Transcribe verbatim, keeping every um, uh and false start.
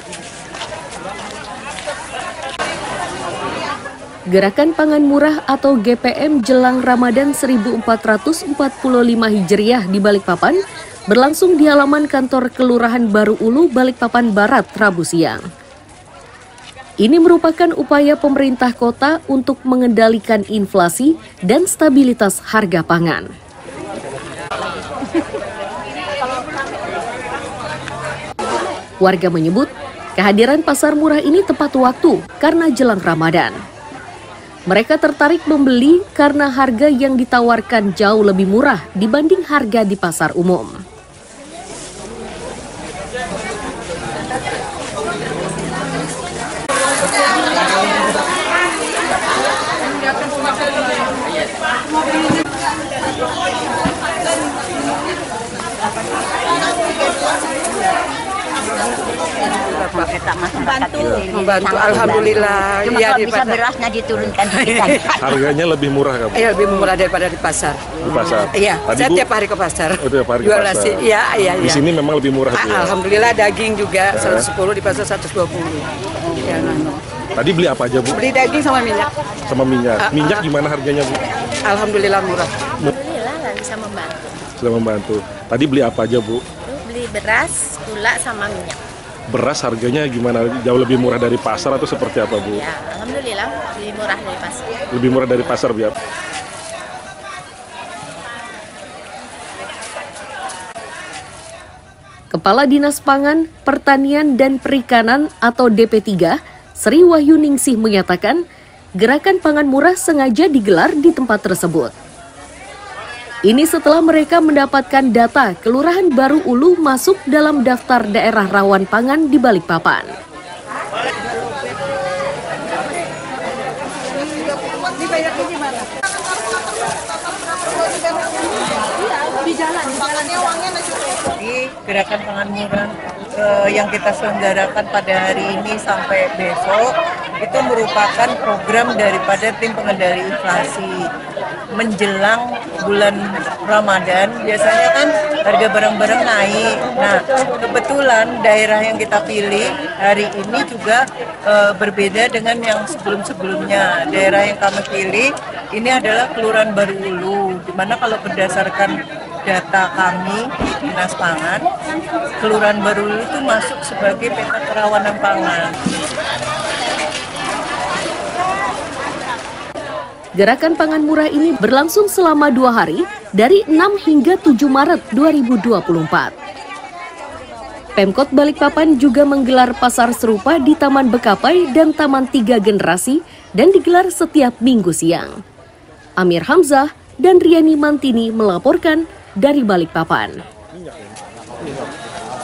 Gerakan Pangan Murah atau G P M jelang Ramadan seribu empat ratus empat puluh lima Hijriah di Balikpapan berlangsung di halaman kantor Kelurahan Baru Ulu, Balikpapan Barat, Rabu siang. Ini merupakan upaya pemerintah kota untuk mengendalikan inflasi dan stabilitas harga pangan. Warga menyebut kehadiran pasar murah ini tepat waktu karena jelang Ramadan. Mereka tertarik membeli karena harga yang ditawarkan jauh lebih murah dibanding harga di pasar umum. Membantu, membantu, alhamdulillah. Cuma ya, bisa berasnya diturunkan. Harganya lebih murah kan? Iya, lebih murah daripada di pasar. Di pasar. Iya, Tadi saya Bu, tiap hari ke pasar. Oh, tiap hari ke Jual pasar. nasi. Iya, iya, Di iya. sini memang lebih murah. Ah, ya? Alhamdulillah daging juga seratus sepuluh, di pasar seratus dua puluh. Ya, nah. Tadi beli apa aja Bu? Beli daging sama minyak. Sama minyak. Ah, Minyak ah. gimana harganya Bu? Alhamdulillah murah. Alhamdulillah lah bisa membantu. Sudah membantu. Tadi beli apa aja Bu? Beli beras, gula sama minyak. Beras harganya gimana? Jauh lebih murah dari pasar atau seperti apa Bu? Ya, alhamdulillah lebih murah dari pasar. Lebih murah dari pasar biar. Kepala Dinas Pangan, Pertanian dan Perikanan atau D P tiga, Sri Wahyuningsih menyatakan, gerakan pangan murah sengaja digelar di tempat tersebut. Ini setelah mereka mendapatkan data Kelurahan Baru Ulu masuk dalam daftar daerah rawan pangan di Balikpapan. Jadi gerakan pangan murah eh, yang kita selenggarakan pada hari ini sampai besok itu merupakan program daripada tim pengendali inflasi. Menjelang bulan Ramadan biasanya kan harga barang-barang naik. Nah, kebetulan daerah yang kita pilih hari ini juga e, berbeda dengan yang sebelum-sebelumnya. Daerah yang kami pilih ini adalah Kelurahan Baru Ulu, di mana kalau berdasarkan data kami Dinas Pangan, Kelurahan Baru Ulu itu masuk sebagai peta kerawanan pangan. Gerakan pangan murah ini berlangsung selama dua hari dari enam hingga tujuh Maret dua ribu dua puluh empat. Pemkot Balikpapan juga menggelar pasar serupa di Taman Bekapai dan Taman Tiga Generasi dan digelar setiap minggu siang. Amir Hamzah dan Riani Mantini melaporkan dari Balikpapan.